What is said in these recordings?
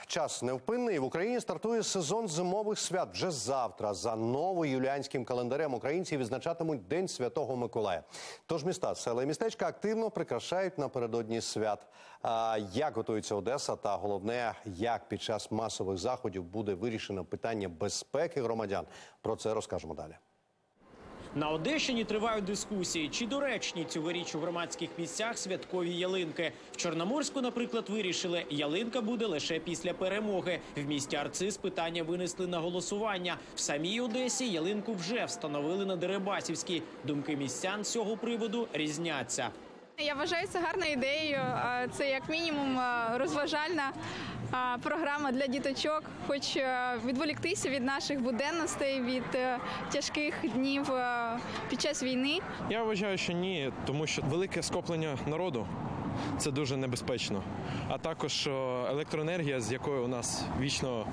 Час невпинний. В Україні стартує сезон зимових свят. Вже завтра за новоюліанським календарем українці відзначатимуть День Святого Миколая. Тож міста, села і містечка активно прикрашають напередодні свят. Як готується Одеса та головне, як під час масових заходів буде вирішено питання безпеки громадян. Про це розкажемо далі. На Одещині тривають дискусії, чи доречні цьогоріч у громадських місцях святкові ялинки. В Чорноморську, наприклад, вирішили, ялинка буде лише після перемоги. В місті Арциз питання винесли на голосування. В самій Одесі ялинку вже встановили на Дерибасівській. Думки містян з цього приводу різняться. Я вважаю це гарною ідеєю. Це як мінімум розважальна програма для діточок, хоч відволіктися від наших буденностей, від тяжких днів під час війни. Я вважаю, що ні, тому що велике скоплення народу – це дуже небезпечно. А також електроенергія, з якою у нас вічно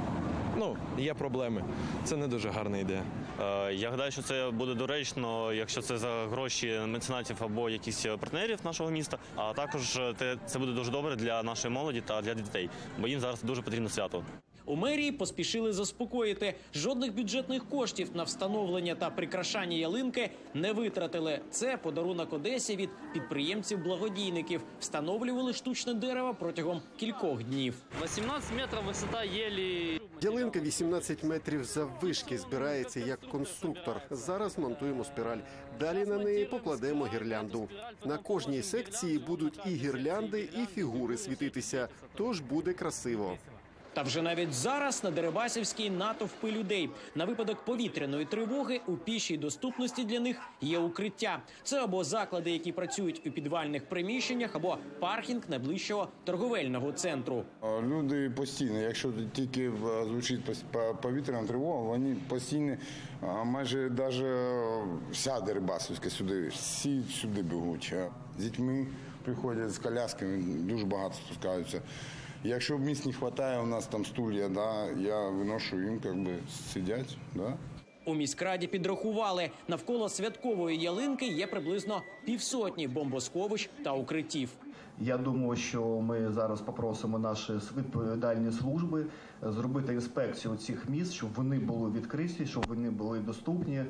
є проблеми. Це не дуже гарна ідея. Я гадаю, що це буде доречно, якщо це за гроші меценатів або якісь партнерів нашого міста. А також це буде дуже добре для нашої молоді та для дітей, бо їм зараз дуже потрібно свято. У мерії поспішили заспокоїти. Жодних бюджетних коштів на встановлення та прикрашання ялинки не витратили. Це подарунок Одесі від підприємців-благодійників. Встановлювали штучне дерево протягом кількох днів. 18 метрів висота єлі. Ялинка 18 метрів заввишки збирається як конструктор. Зараз монтуємо спіраль. Далі на неї покладемо гірлянду. На кожній секції будуть і гірлянди, і фігури світитися. Тож буде красиво. Та вже навіть зараз на Дерибасівській натовпи людей. На випадок повітряної тривоги у пішій доступності для них є укриття. Це або заклади, які працюють у підвальних приміщеннях, або паркінг найближчого торговельного центру. Люди постійно, якщо тільки звучить повітряна тривога, вони постійно, майже навіть вся Дерибасівська сюди, всі сюди бігуть. З дітьми приходять з колясками, дуже багато спускаються. Якщо місць не вистачає, у нас там стулья, я виношу їм, сидять. У міськраді підрахували, навколо святкової ялинки є приблизно 150 бомбосховищ та укриттів. Я думаю, що ми зараз попросимо наші відповідальні служби зробити інспекцію цих місць, щоб вони були відкриті, щоб вони були доступні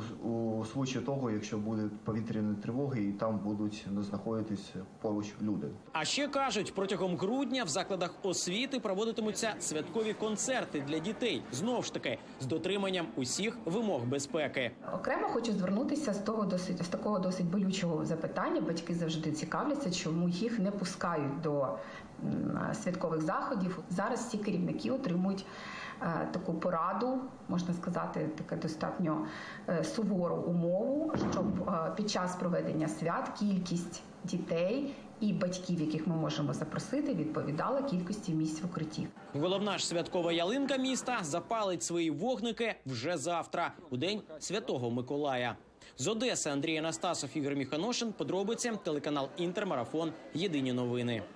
у случаї того, якщо будуть повітряні тривоги і там будуть знаходитись поруч люди. А ще кажуть, протягом грудня в закладах освіти проводитимуться святкові концерти для дітей. Знову ж таки, з дотриманням усіх вимог безпеки. Окремо хочу звернутися з такого досить болючого запитання. Батьки завжди цікавляться, чому їх не пускають до святкових заходів. Зараз всі керівники отримують таку пораду, можна сказати, таке достатньо сувору умову, щоб під час проведення свят кількість дітей і батьків, яких ми можемо запросити, відповідала кількості місць в укритті. Головна ж святкова ялинка міста запалить свої вогники вже завтра, у День Святого Миколая. З Одеси Андрій Анастасов, Ігор Міханошин. Подробиці, телеканал Інтермарафон. Єдині новини.